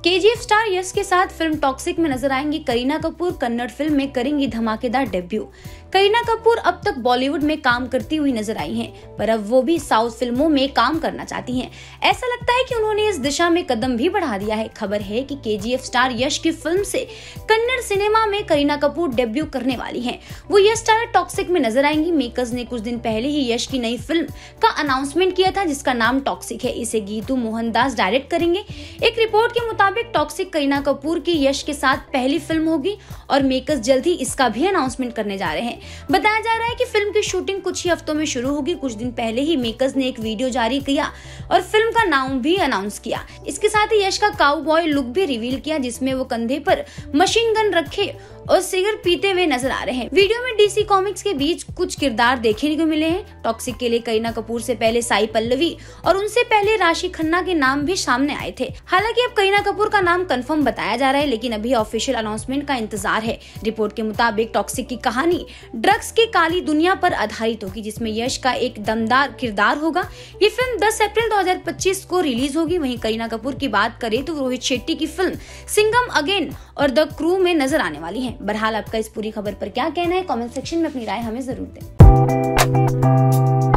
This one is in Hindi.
केजीएफ स्टार यश के साथ फिल्म टॉक्सिक में नजर आएंगी करीना कपूर। कन्नड़ फिल्म में करेंगी धमाकेदार डेब्यू। करीना कपूर अब तक बॉलीवुड में काम करती हुई नजर आई हैं, पर अब वो भी साउथ फिल्मों में काम करना चाहती हैं। ऐसा लगता है कि उन्होंने इस दिशा में कदम भी बढ़ा दिया है। खबर है कि केजीएफ स्टार यश की फिल्म से कन्नड़ सिनेमा में करीना कपूर डेब्यू करने वाली हैं। वो यश स्टार टॉक्सिक में नजर आएंगी। मेकर्स ने कुछ दिन पहले ही यश की नई फिल्म का अनाउंसमेंट किया था, जिसका नाम टॉक्सिक है। इसे गीतू मोहनदास डायरेक्ट करेंगे। एक रिपोर्ट के मुताबिक टॉक्सिक करीना कपूर की यश के साथ पहली फिल्म होगी और मेकर्स जल्द ही इसका भी अनाउंसमेंट करने जा रहे हैं। बताया जा रहा है कि फिल्म की शूटिंग कुछ ही हफ्तों में शुरू होगी। कुछ दिन पहले ही मेकर्स ने एक वीडियो जारी किया और फिल्म का नाम भी अनाउंस किया। इसके साथ ही यश का काउबॉय लुक भी रिवील किया, जिसमें वो कंधे पर मशीन गन रखे और सिगरेट पीते हुए नजर आ रहे हैं। वीडियो में डीसी कॉमिक्स के बीच कुछ किरदार देखने को मिले हैं। टॉक्सिक के लिए करीना कपूर से पहले साई पल्लवी और उनसे पहले राशि खन्ना के नाम भी सामने आए थे। हालांकि अब करीना कपूर का नाम कंफर्म बताया जा रहा है, लेकिन अभी ऑफिशियल अनाउंसमेंट का इंतजार है। रिपोर्ट के मुताबिक टॉक्सिक की कहानी ड्रग्स की काली दुनिया पर आधारित होगी, जिसमें यश का एक दमदार किरदार होगा। ये फिल्म 10 अप्रैल 2025 को रिलीज होगी। वहीं करीना कपूर की बात करें तो रोहित शेट्टी की फिल्म सिंघम अगेन और द क्रू में नजर आने वाली है। बहरहाल आपका इस पूरी खबर पर क्या कहना है, कमेंट सेक्शन में अपनी राय हमें जरूर दें।